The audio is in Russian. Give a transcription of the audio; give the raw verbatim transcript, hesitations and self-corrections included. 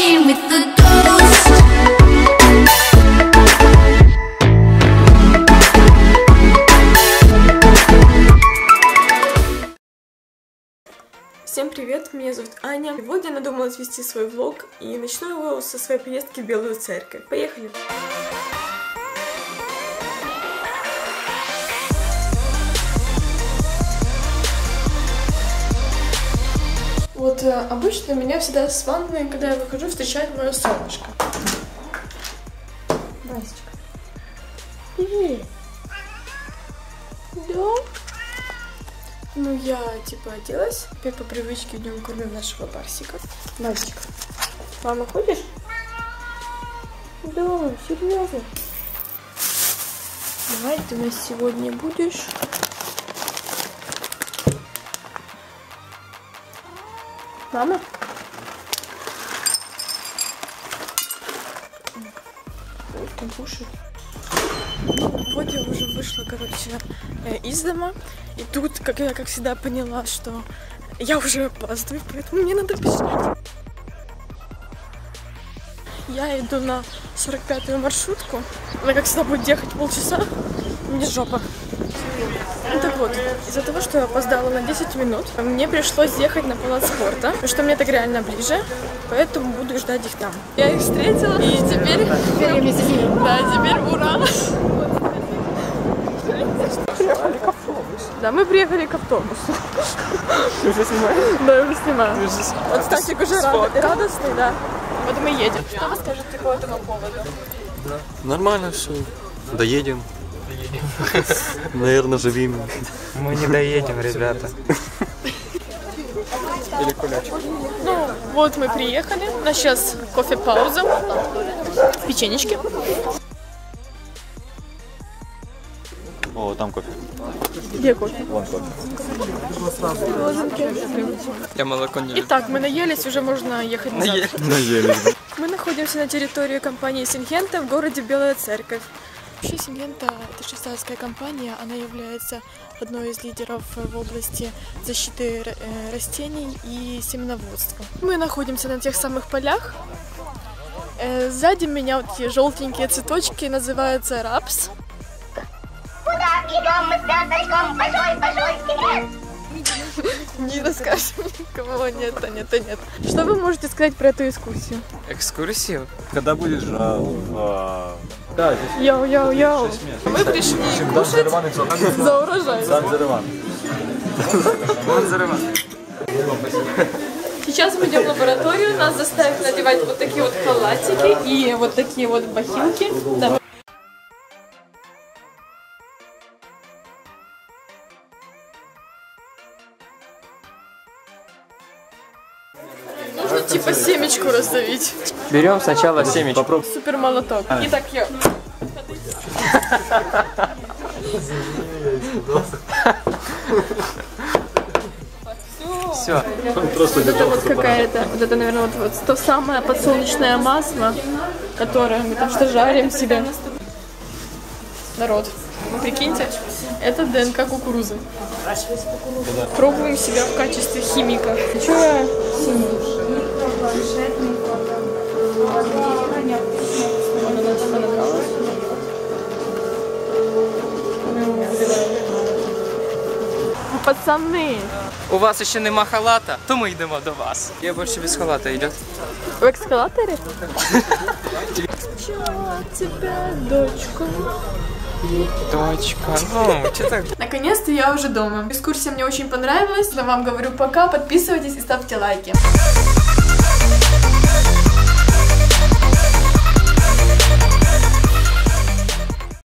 walking with the ghost. Всем привет, меня зовут Аня. Сегодня я надумала вести свой влог и начну его со своей поездки в Белую Церковь. Поехали! Вот э, обычно меня всегда с ванной, когда я выхожу, встречает мое солнышко. Васечка. Привет. Да? Ну, я, типа, оделась. Теперь по привычке идем кормим нашего барсика. Басечка. Мама, ходишь? Да, серьезно. Давай, ты у нас сегодня будешь. Мама? Ой, там кушает. Вот я уже вышла, короче, из дома. И тут, как я, как всегда, поняла, что я уже опаздываю, поэтому мне надо бежать. Я иду на сорок пятую маршрутку. Она, как всегда, будет ехать полчаса. Мне жопа. Ну так вот, из-за того, что я опоздала на десять минут, мне пришлось ехать на палац спорта, потому что мне так реально ближе, поэтому буду ждать их там. Я их встретила, и теперь... Теперь я вместе с ними. Да, теперь ура! Приехали к автобусу. Да, мы приехали к автобусу. Ты уже снимаешь? Да, я уже снимаю. Вот Стасик уже рад, радостный, да. Вот мы едем. Что вы скажете по этому поводу? Да. Нормально все. Доедем. Наверное, живим. Мы не доедем, ребята. Или кулячок. Ну, вот мы приехали. У нас сейчас кофе-пауза. Печенечки. О, там кофе. Где кофе? Вон кофе. Я молоко не люблю. Итак, мы наелись, уже можно ехать назад. Наелись. Мы находимся на территории компании Сингента в городе Белая Церковь. Вообще Сингента — это швейцарская компания, она является одной из лидеров в области защиты растений и семеноводства. Мы находимся на тех самых полях. Сзади меня вот эти желтенькие цветочки, называются рапс. Куда идем мы с Петриком? Большой-большой секрет! Не расскажем никому, нет, нет, нет. Что вы можете сказать про эту экскурсию? Экскурсию? Когда будешь в... Да, здесь Йоу-йоу-йоу. Мы пришли кушать за урожай. Сейчас мы идем в лабораторию, нас заставят надевать вот такие вот халатики и вот такие вот бахилки. Да. Нужно типа семечку раздавить. Берем сначала семечку. Попробуй. Супер молоток. Итак, я. Все. Вот это вот какая-то, вот это, наверное, вот, вот то самое подсолнечное масло, которое мы там что жарим себе. Народ, прикиньте, это ДНК кукурузы. Пробуем себя в качестве химика. Чё я? Пацаны! У вас ще нема халата, то ми йдемо до вас. Я більше без халата йду. В эскалаторе? Тебя, дочка. Дочка, ну, что так? Наконец-то я уже дома. Экскурсия мне очень понравилась. Я вам говорю пока. Подписывайтесь и ставьте лайки.